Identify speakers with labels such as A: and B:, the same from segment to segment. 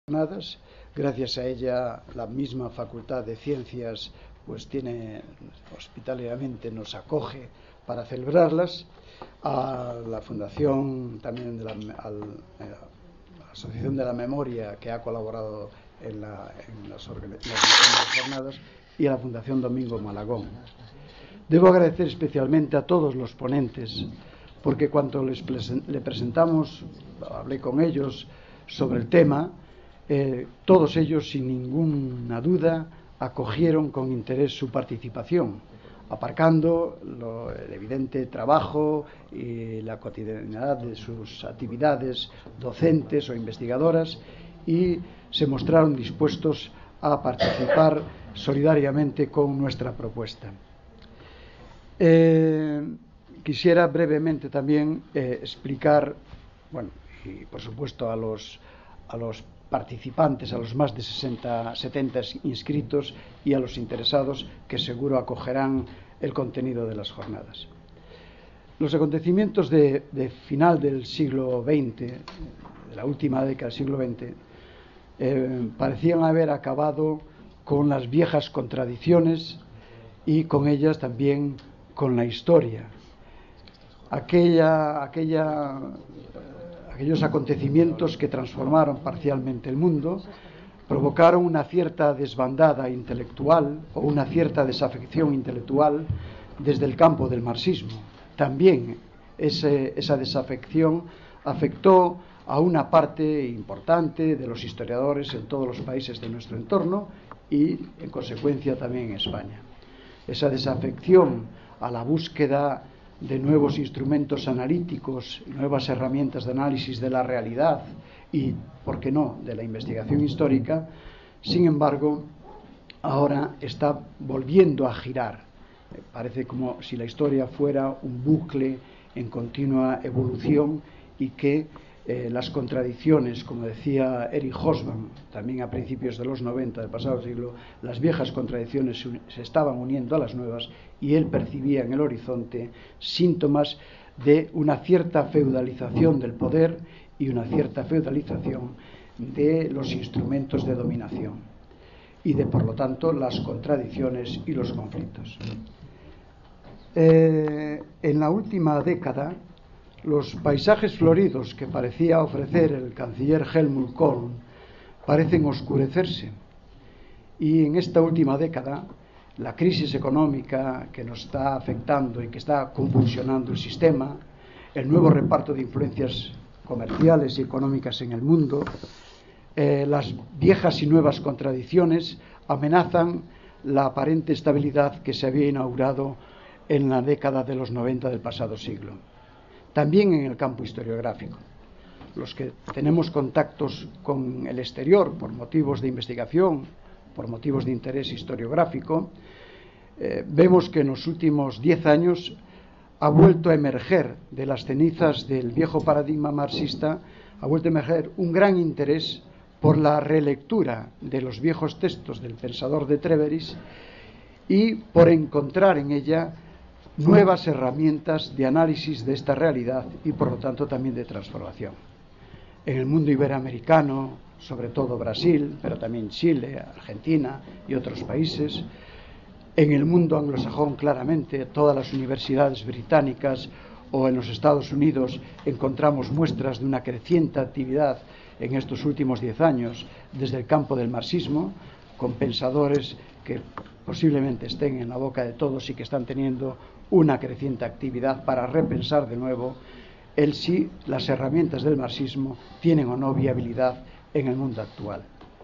A: Jornadas. Gracias a ella, la misma Facultad de Ciencias pues tiene hospitalariamente nos acoge para celebrarlas. A la Fundación también a la Asociación de la Memoria, que ha colaborado en las jornadas, y a la Fundación Domingo Malagón. Debo agradecer especialmente a todos los ponentes, porque cuando le presentamos, hablé con ellos sobre el tema, todos ellos sin ninguna duda acogieron con interés su participación, aparcando el evidente trabajo y la cotidianidad de sus actividades docentes o investigadoras, y se mostraron dispuestos a participar solidariamente con nuestra propuesta. Quisiera brevemente también explicar, y por supuesto a los participantes, a los más de 70 inscritos, y a los interesados, que seguro acogerán el contenido de las jornadas. Los acontecimientos de final del siglo XX, de la última década del siglo XX, parecían haber acabado con las viejas contradicciones y con ellas también con la historia. Aquellos acontecimientos que transformaron parcialmente el mundo provocaron una cierta desbandada intelectual o una cierta desafección intelectual desde el campo del marxismo. También esa desafección afectó a una parte importante de los historiadores en todos los países de nuestro entorno y, en consecuencia, también en España. Esa desafección a la búsqueda de nuevos instrumentos analíticos, nuevas herramientas de análisis de la realidad y, ¿por qué no?, de la investigación histórica, sin embargo, ahora está volviendo a girar. Parece como si la historia fuera un bucle en continua evolución y que las contradicciones, como decía Erich Hobsbawm, también a principios de los 90 del pasado siglo, las viejas contradicciones se estaban uniendo a las nuevas, y él percibía en el horizonte síntomas de una cierta feudalización del poder y una cierta feudalización de los instrumentos de dominación y de, por lo tanto, las contradicciones y los conflictos. En la última década, los paisajes floridos que parecía ofrecer el canciller Helmut Kohl parecen oscurecerse, y en esta última década la crisis económica que nos está afectando y que está convulsionando el sistema, el nuevo reparto de influencias comerciales y económicas en el mundo, las viejas y nuevas contradicciones amenazan la aparente estabilidad que se había inaugurado en la década de los 90 del pasado siglo. También en el campo historiográfico. Los que tenemos contactos con el exterior por motivos de investigación, por motivos de interés historiográfico, vemos que en los últimos 10 años ha vuelto a emerger de las cenizas del viejo paradigma marxista, ha vuelto a emerger un gran interés por la relectura de los viejos textos del pensador de Trèveris y por encontrar en ella nuevas herramientas de análisis de esta realidad y, por lo tanto, también de transformación. En el mundo iberoamericano, sobre todo Brasil, pero también Chile, Argentina y otros países. En el mundo anglosajón, claramente, todas las universidades británicas o en los Estados Unidos encontramos muestras de una creciente actividad en estos últimos 10 años desde el campo del marxismo, con pensadores que posiblemente estén en la boca de todos y que están teniendo una creciente actividad para repensar de nuevo el si las herramientas del marxismo tienen o no viabilidad en el mundo actual.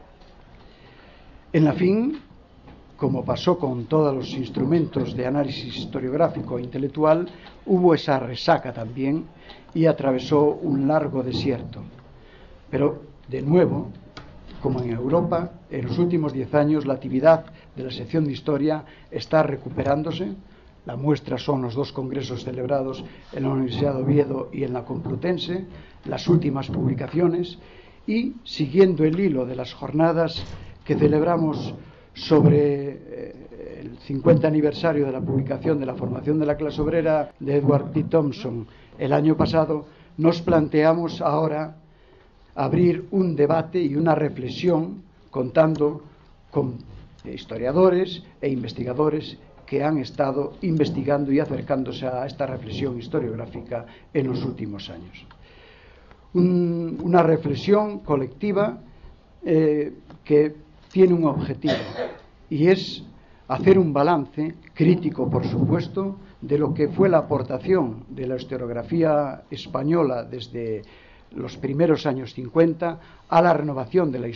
A: En la fin, como pasó con todos los instrumentos de análisis historiográfico e intelectual, hubo esa resaca también y atravesó un largo desierto. Pero, de nuevo, como en Europa, en los últimos 10 años la actividad de la sección de historia está recuperándose. La muestra son los 2 congresos celebrados en la Universidad de Oviedo y en la Complutense, las últimas publicaciones, y siguiendo el hilo de las jornadas que celebramos sobre el 50 aniversario de la publicación de la formación de la clase obrera de Edward P. Thompson el año pasado, nos planteamos ahora abrir un debate y una reflexión contando con historiadores e investigadores que han estado investigando y acercándose a esta reflexión historiográfica en los últimos años. Una reflexión colectiva que tiene un objetivo, y es hacer un balance crítico, por supuesto, de lo que fue la aportación de la historiografía española desde los primeros años 50 a la renovación de la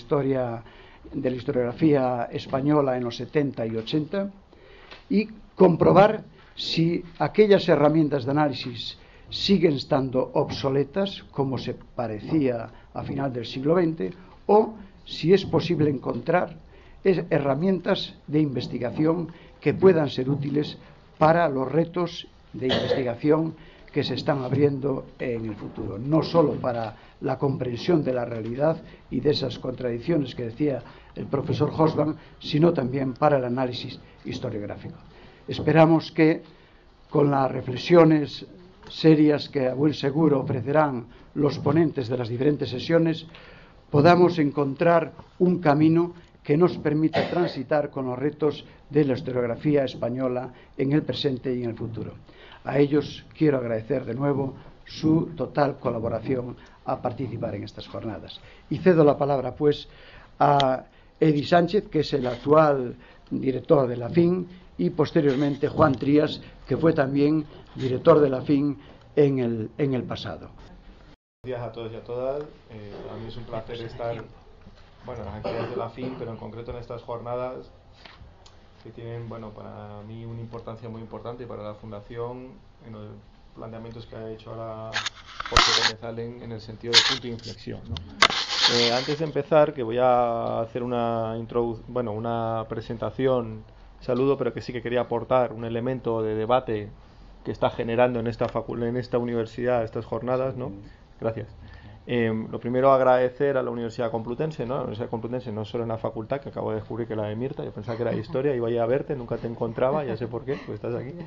A: historiografía española en los 70 y 80, y comprobar si aquellas herramientas de análisis siguen estando obsoletas, como se parecía a final del siglo XX, o si es posible encontrar herramientas de investigación que puedan ser útiles para los retos de investigación que se están abriendo en el futuro, no solo para la comprensión de la realidad y de esas contradicciones que decía el profesor Hobsbawm, sino también para el análisis historiográfico. Esperamos que con las reflexiones serias que a buen seguro ofrecerán los ponentes de las diferentes sesiones podamos encontrar un camino que nos permita transitar con los retos de la historiografía española en el presente y en el futuro. A ellos quiero agradecer de nuevo su total colaboración a participar en estas jornadas. Y cedo la palabra, pues, a Edi Sánchez, que es el actual director de la FIN, y posteriormente Juan Trías, que fue también director de la FIN en el pasado.
B: Buenos días a todos y a todas. A mí es un placer estar, bueno, en las actividades de la FIN, pero en concreto en estas jornadas que tienen, bueno, para mí una importancia muy importante y para la Fundación en los planteamientos que ha hecho ahora José Gómez Allen en el sentido de punto de inflexión, ¿no? Antes de empezar, que voy a hacer una presentación, saludo, pero que sí que quería aportar un elemento de debate que está generando en esta universidad estas jornadas, ¿no? Gracias. Lo primero, agradecer a la Universidad Complutense, ¿no? La Universidad Complutense no solo en la facultad, que acabo de descubrir que la de Mirta, yo pensaba que era de historia, iba a ir a verte, nunca te encontraba, ya sé por qué, pues estás aquí.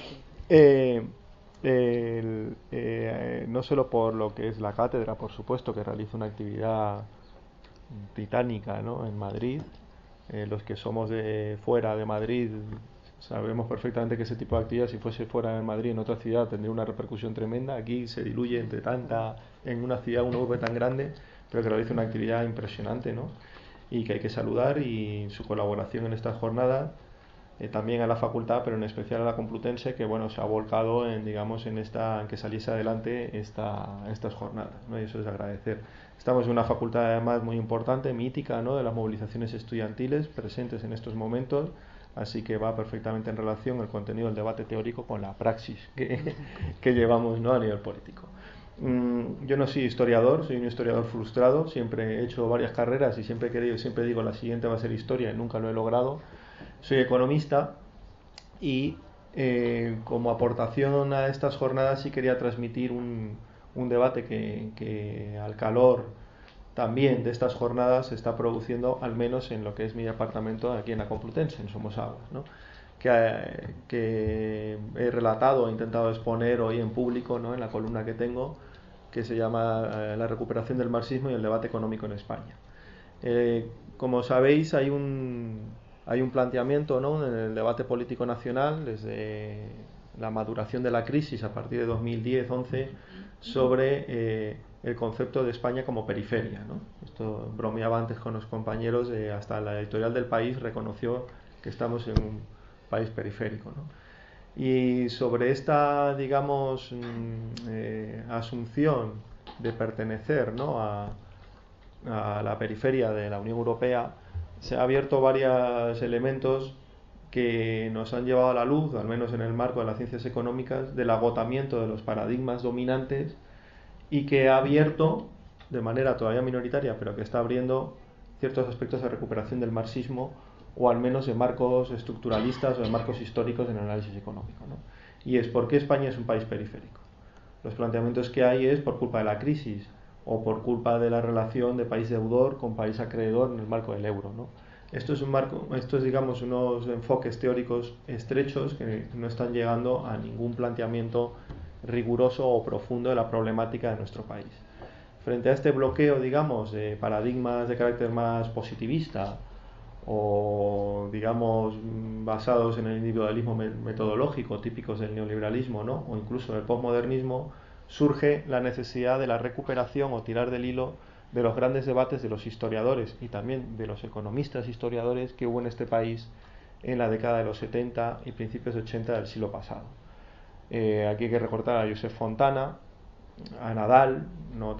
B: No solo por lo que es la cátedra, por supuesto, que realiza una actividad titánica, ¿no?, en Madrid. Los que somos de fuera de Madrid sabemos perfectamente que ese tipo de actividad, si fuese fuera de Madrid, en otra ciudad, tendría una repercusión tremenda. Aquí se diluye en una ciudad, una urbe tan grande, pero que realiza una actividad impresionante, ¿no?, y que hay que saludar, y su colaboración en estas jornadas, también a la facultad, pero en especial a la Complutense, que bueno, se ha volcado en que saliese adelante estas jornadas, ¿no?, y eso es de agradecer. Estamos en una facultad además muy importante, mítica, ¿no?, de las movilizaciones estudiantiles presentes en estos momentos, así que va perfectamente en relación el contenido del debate teórico con la praxis que llevamos, ¿no?, a nivel político. Yo no soy historiador, soy un historiador frustrado, siempre he hecho varias carreras y siempre digo la siguiente va a ser historia y nunca lo he logrado. Soy economista y como aportación a estas jornadas sí quería transmitir un debate que al calor también de estas jornadas se está produciendo, al menos en lo que es mi departamento aquí en la Complutense, en Somosaguas, ¿no?, que he relatado, he intentado exponer hoy en público, ¿no?, en la columna que tengo, que se llama La recuperación del marxismo y el debate económico en España. Como sabéis, hay un planteamiento, ¿no?, en el debate político nacional desde la maduración de la crisis a partir de 2010-11 sobre el concepto de España como periferia, ¿no? Esto bromeaba antes con los compañeros, hasta la editorial del País reconoció que estamos en un país periférico, ¿no? Y sobre esta, digamos, asunción de pertenecer, ¿no?, a la periferia de la Unión Europea, se han abierto varios elementos que nos han llevado a la luz, al menos en el marco de las ciencias económicas, del agotamiento de los paradigmas dominantes, y que ha abierto, de manera todavía minoritaria, pero que está abriendo ciertos aspectos de recuperación del marxismo, o al menos de marcos estructuralistas o de marcos históricos en el análisis económico, ¿no? Y es por qué España es un país periférico. Los planteamientos que hay es por culpa de la crisis o por culpa de la relación de país deudor con país acreedor en el marco del euro, ¿no? Esto es digamos unos enfoques teóricos estrechos que no están llegando a ningún planteamiento riguroso o profundo de la problemática de nuestro país. frente a este bloqueo, digamos, de paradigmas de carácter más positivista o, digamos, basados en el individualismo metodológico, típicos del neoliberalismo, ¿no? O incluso del posmodernismo, surge la necesidad de la recuperación o tirar del hilo de los grandes debates de los historiadores y también de los economistas historiadores que hubo en este país en la década de los 70 y principios de 80 del siglo pasado. Aquí hay que recordar a Josep Fontana, a Nadal, no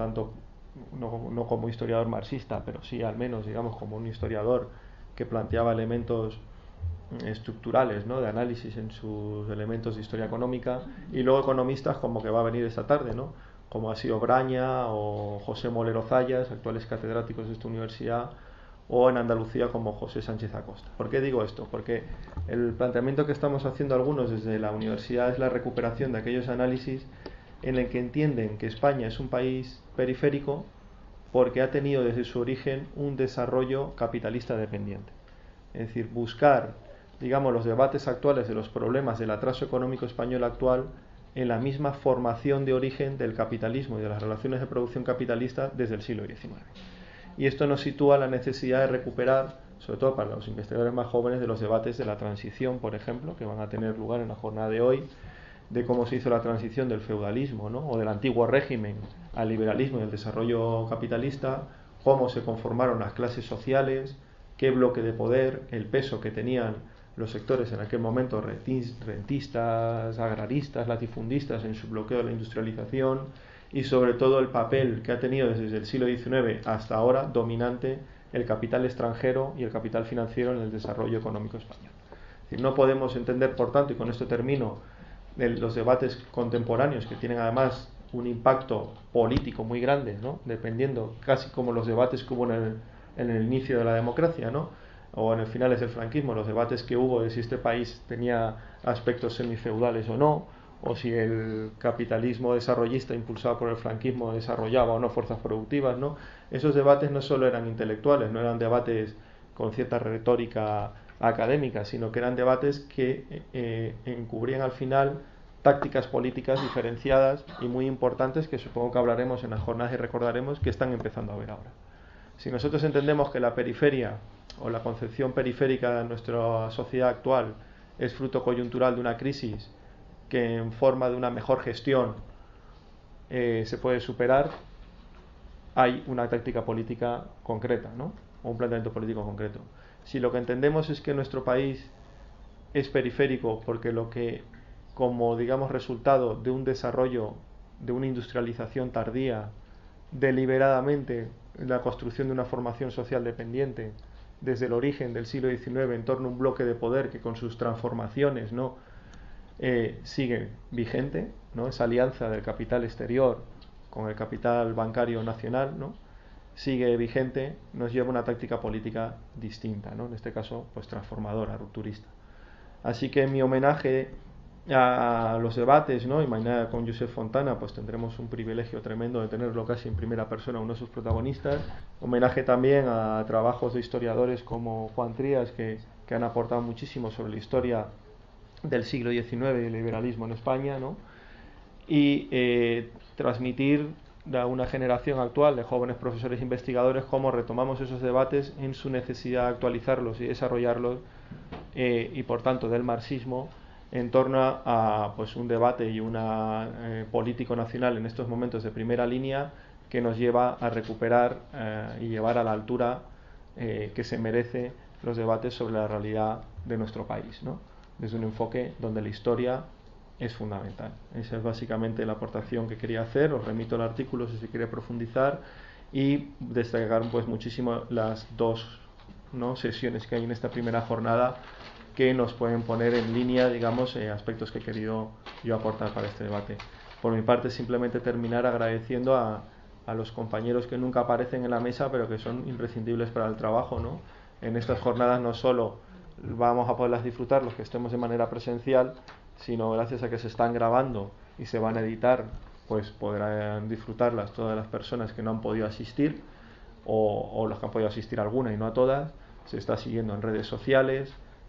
B: como historiador marxista, pero sí al menos, digamos, como un historiador que planteaba elementos estructurales, ¿no?, de análisis en sus elementos de historia económica, y luego economistas como que va a venir esta tarde, ¿no?, como ha sido Braña o José Molero Zayas, actuales catedráticos de esta universidad, o en Andalucía como José Sánchez Acosta. ¿Por qué digo esto? Porque el planteamiento que estamos haciendo algunos desde la universidad es la recuperación de aquellos análisis en el que entienden que España es un país periférico porque ha tenido desde su origen un desarrollo capitalista dependiente. Es decir, buscar, digamos, los debates actuales de los problemas del atraso económico español actual en la misma formación de origen del capitalismo y de las relaciones de producción capitalista desde el siglo XIX. Y esto nos sitúa la necesidad de recuperar, sobre todo para los investigadores más jóvenes, de los debates de la transición, por ejemplo, que van a tener lugar en la jornada de hoy, de cómo se hizo la transición del feudalismo, ¿no?, o del antiguo régimen al liberalismo y al desarrollo capitalista, cómo se conformaron las clases sociales, qué bloque de poder, el peso que tenían los sectores en aquel momento rentistas, agraristas, latifundistas en su bloqueo de la industrialización, y sobre todo el papel que ha tenido desde el siglo XIX hasta ahora dominante el capital extranjero y el capital financiero en el desarrollo económico español. Es decir, no podemos entender, por tanto, y con esto termino, los debates contemporáneos, que tienen además un impacto político muy grande, ¿no?, dependiendo, casi como los debates que hubo en el inicio de la democracia, ¿no?, o en el finales del franquismo, los debates que hubo de si este país tenía aspectos semifeudales o no, o si el capitalismo desarrollista impulsado por el franquismo desarrollaba o no fuerzas productivas, ¿no? Esos debates no solo eran intelectuales, no eran debates con cierta retórica académica, sino que eran debates que encubrían al final tácticas políticas diferenciadas y muy importantes, que supongo que hablaremos en las jornadas y recordaremos que están empezando a ver ahora. Si nosotros entendemos que la periferia o la concepción periférica de nuestra sociedad actual es fruto coyuntural de una crisis que en forma de una mejor gestión se puede superar, hay una táctica política concreta, ¿no?, o un planteamiento político concreto. Si lo que entendemos es que nuestro país es periférico porque lo que, como digamos resultado de un desarrollo, de una industrialización tardía, deliberadamente la construcción de una formación social dependiente desde el origen del siglo XIX en torno a un bloque de poder que con sus transformaciones, ¿no?, sigue vigente, ¿no?, esa alianza del capital exterior con el capital bancario nacional, ¿no?, sigue vigente, nos lleva a una táctica política distinta, ¿no?, en este caso pues transformadora, rupturista. Así que en mi homenaje a los debates, ¿no?, y mañana con Josep Fontana pues tendremos un privilegio tremendo de tenerlo casi en primera persona, uno de sus protagonistas. Homenaje también a trabajos de historiadores como Juan Trías, que han aportado muchísimo sobre la historia del siglo XIX y el liberalismo en España, ¿no?, y transmitir a una generación actual de jóvenes profesores e investigadores cómo retomamos esos debates en su necesidad de actualizarlos y desarrollarlos, y por tanto del marxismo en torno a pues un debate y una político nacional en estos momentos de primera línea que nos lleva a recuperar y llevar a la altura que se merece los debates sobre la realidad de nuestro país, ¿no?, desde un enfoque donde la historia es fundamental. Esa es básicamente la aportación que quería hacer. Os remito al artículo si se quiere profundizar, y destacar pues muchísimo las dos, ¿no?, sesiones que hay en esta primera jornada que nos pueden poner en línea, digamos, aspectos que he querido yo aportar para este debate. Por mi parte, simplemente terminar agradeciendo a los compañeros que nunca aparecen en la mesa, pero que son imprescindibles para el trabajo, ¿no? En estas jornadas no solo vamos a poderlas disfrutar los que estemos de manera presencial, sino gracias a que se están grabando y se van a editar, pues podrán disfrutarlas todas las personas que no han podido asistir, o las que han podido asistir a alguna y no a todas. Se está siguiendo en redes sociales,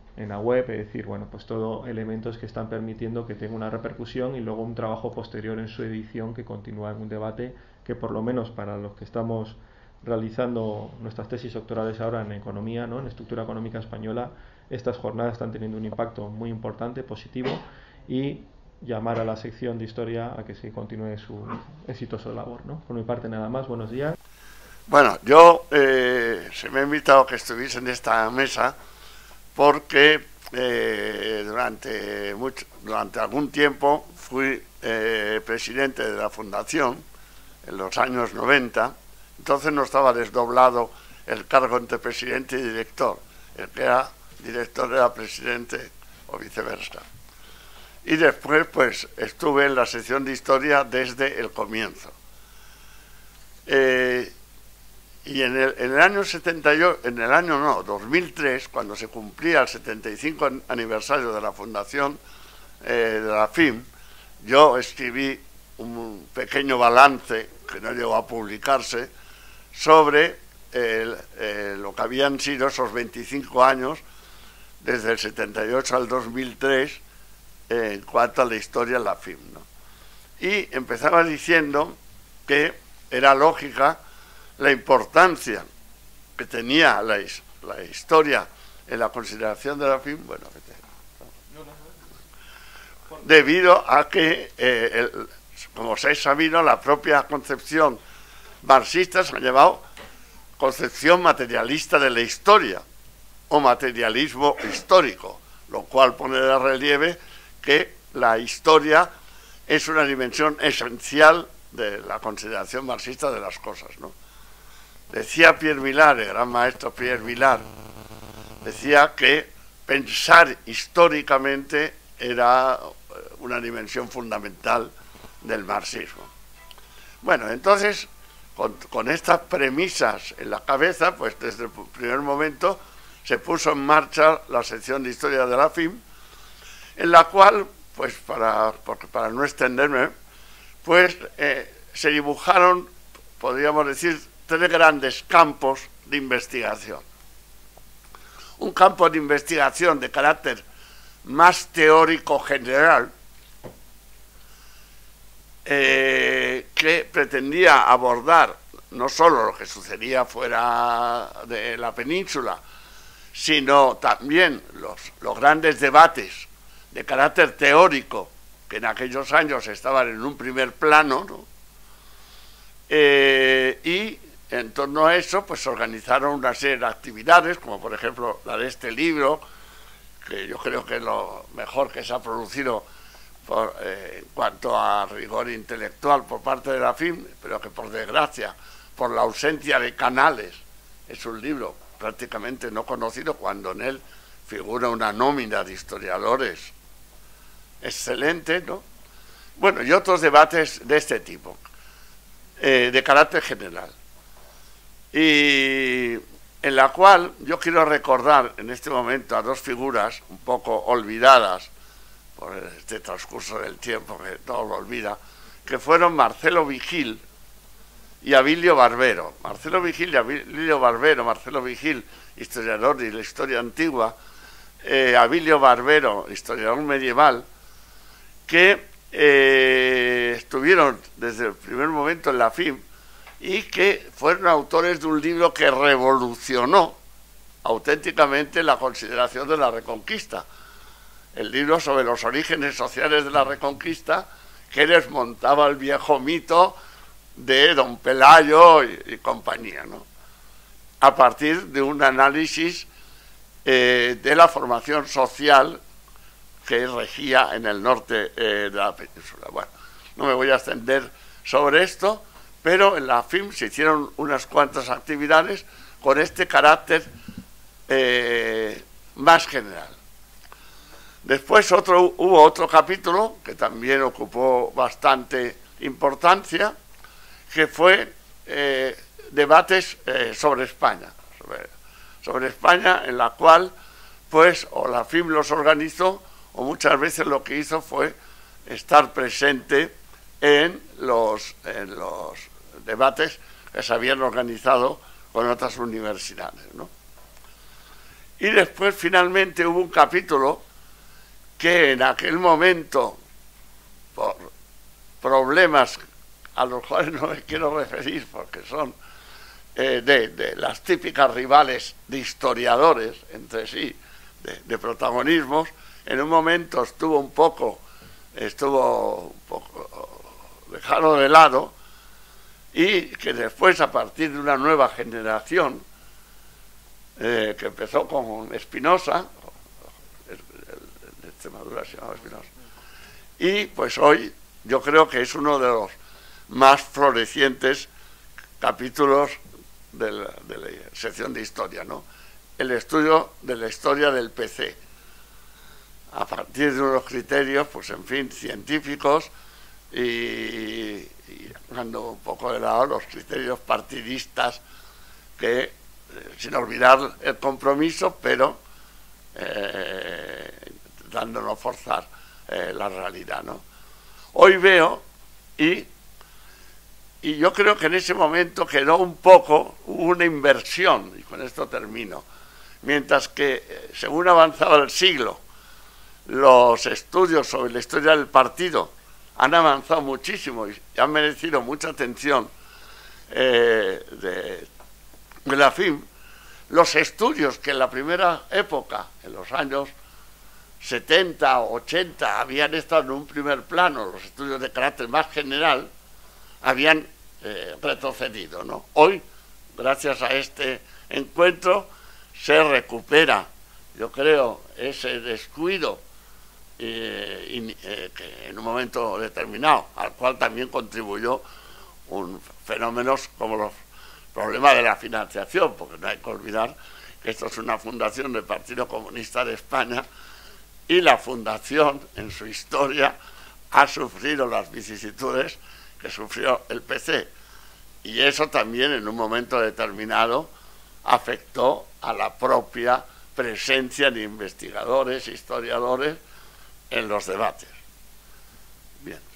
B: la web, es decir, bueno, pues todo elementos que están permitiendo que tenga una repercusión y luego un trabajo posterior en su edición que continúa en un debate que por lo menos para los que estamos realizando nuestras tesis doctorales ahora en economía, ¿no?, en estructura económica española, estas jornadas están teniendo un impacto muy importante, positivo, y llamar a la sección de historia a que se continúe su exitosa labor, ¿no? Por mi parte nada más, buenos días.
C: Bueno, yo se me ha invitado a que estuviese en esta mesa porque durante algún tiempo fui presidente de la fundación en los años 90, entonces no estaba desdoblado el cargo entre presidente y director, el que era director era presidente o viceversa. Y después pues estuve en la sección de historia desde el comienzo. Y en el año 2003, cuando se cumplía el 75 aniversario de la fundación de la FIM, yo escribí un pequeño balance, que no llegó a publicarse, sobre lo que habían sido esos 25 años, desde el 78 al 2003, en cuanto a la historia de la FIM, ¿no? Y empezaba diciendo que era lógica la importancia que tenía la historia en la consideración de la FIM, bueno, debido a que, como se ha sabido, la propia concepción marxista se ha llamado concepción materialista de la historia o materialismo histórico, lo cual pone de relieve que la historia es una dimensión esencial de la consideración marxista de las cosas, ¿no? Decía Pierre Vilar, el gran maestro Pierre Vilar, decía que pensar históricamente era una dimensión fundamental del marxismo. Bueno, entonces, con estas premisas en la cabeza, pues desde el primer momento se puso en marcha la sección de historia de la FIM, en la cual, pues para no extenderme, pues se dibujaron, podríamos decir, tres grandes campos de investigación. Un campo de investigación de carácter más teórico general, que pretendía abordar no solo lo que sucedía fuera de la península, sino también los grandes debates de carácter teórico que en aquellos años estaban en un primer plano, ¿no? Y en torno a eso pues se organizaron una serie de actividades, como por ejemplo la de este libro, que yo creo que es lo mejor que se ha producido en cuanto a rigor intelectual por parte de la FIM, pero que por desgracia, por la ausencia de canales, es un libro prácticamente no conocido, cuando en él figura una nómina de historiadores excelente, ¿no? Bueno, y otros debates de este tipo, de carácter general, y en la cual yo quiero recordar en este momento a dos figuras un poco olvidadas por este transcurso del tiempo, que todo lo olvida, que fueron Marcelo Vigil y Abilio Barbero. Marcelo Vigil y Abilio Barbero, Marcelo Vigil, historiador de la historia antigua, Abilio Barbero, historiador medieval, que estuvieron desde el primer momento en la FIM y que fueron autores de un libro que revolucionó auténticamente la consideración de la Reconquista. El libro sobre los orígenes sociales de la Reconquista, que desmontaba el viejo mito de don Pelayo y compañía, ¿no? A partir de un análisis de la formación social que regía en el norte de la península. Bueno, no me voy a extender sobre esto, pero en la FIM se hicieron unas cuantas actividades con este carácter más general. Después hubo otro capítulo que también ocupó bastante importancia, que fue debates sobre España, sobre España, en la cual pues o la FIM los organizó o muchas veces lo que hizo fue estar presente en los debates que se habían organizado con otras universidades, ¿no? Y después finalmente hubo un capítulo que en aquel momento, por problemas a los cuales no me quiero referir porque son de las típicas rivales de historiadores entre sí, de protagonismos, en un momento estuvo un poco dejado de lado, y que después, a partir de una nueva generación que empezó con Espinosa, de Extremadura se llamaba Espinosa, y pues hoy yo creo que es uno de los más florecientes capítulos de la sección de historia, ¿no? El estudio de la historia del PC, a partir de unos criterios, pues en fin, científicos, y dejando un poco de lado los criterios partidistas, que sin olvidar el compromiso, pero intentando no forzar la realidad, ¿no? Hoy veo, y yo creo que en ese momento quedó un poco, hubo una inversión, y con esto termino. Mientras que, según avanzaba el siglo, los estudios sobre la historia del partido han avanzado muchísimo y han merecido mucha atención de la FIM, los estudios que en la primera época, en los años 70 o 80, habían estado en un primer plano, los estudios de carácter más general, habían retrocedido, ¿no? Hoy, gracias a este encuentro, se recupera, yo creo, ese descuido que en un momento determinado, al cual también contribuyó fenómenos como los problemas de la financiación, porque no hay que olvidar que esto es una fundación del Partido Comunista de España, y la fundación en su historia ha sufrido las vicisitudes que sufrió el PC, y eso también en un momento determinado afectó a la propia presencia de investigadores, historiadores en los debates. Bien.